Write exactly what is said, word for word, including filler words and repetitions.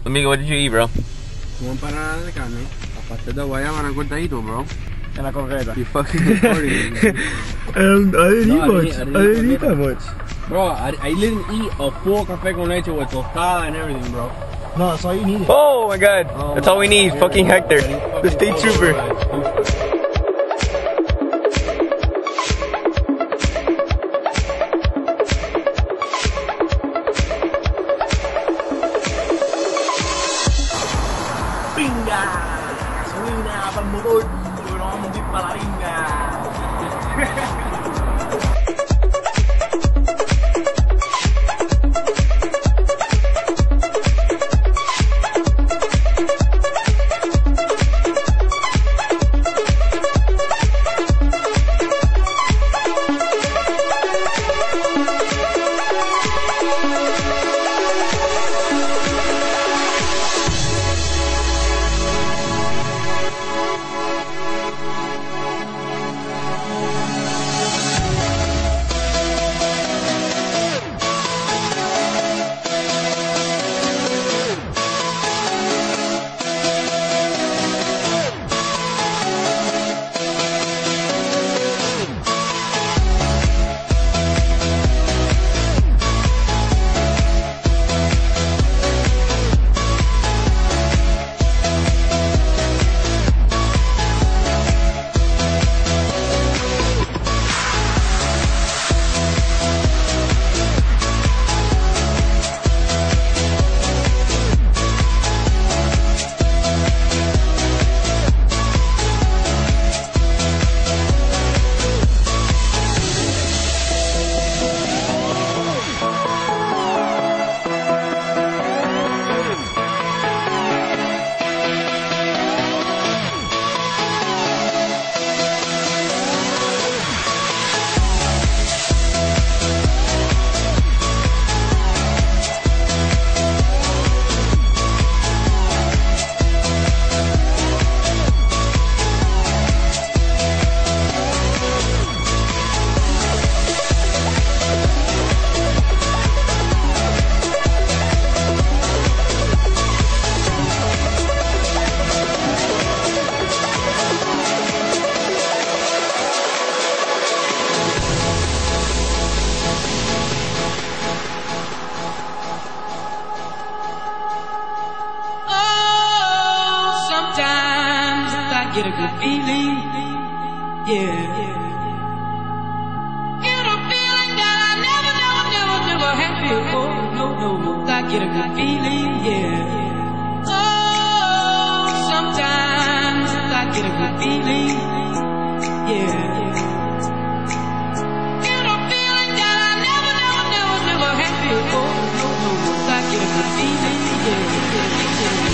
Amigo, what did you eat, bro? Una empanada de carne, aparte de guayaba cortadito, bro. En la concreta. You fucking recording. um, I didn't No, eat much. I I didn't, didn't, eat eat that much. Bro, I, I didn't eat a full café con leche with tostada and everything, bro. No, that's all you needed. Oh my god, Oh that's my all we need. God. Fucking Hector, Fucking the state trooper. Pinga! Gasolina para el motor. Pero no vamos a ir para la pinga. Get a good feeling, yeah. Get a feeling that I never, never, never, never had before. No, no, I get a good feeling, yeah. Oh, sometimes I get a good feeling, yeah. Get a feeling that I never, never, never, never had before. No, no, I get a good feeling, yeah.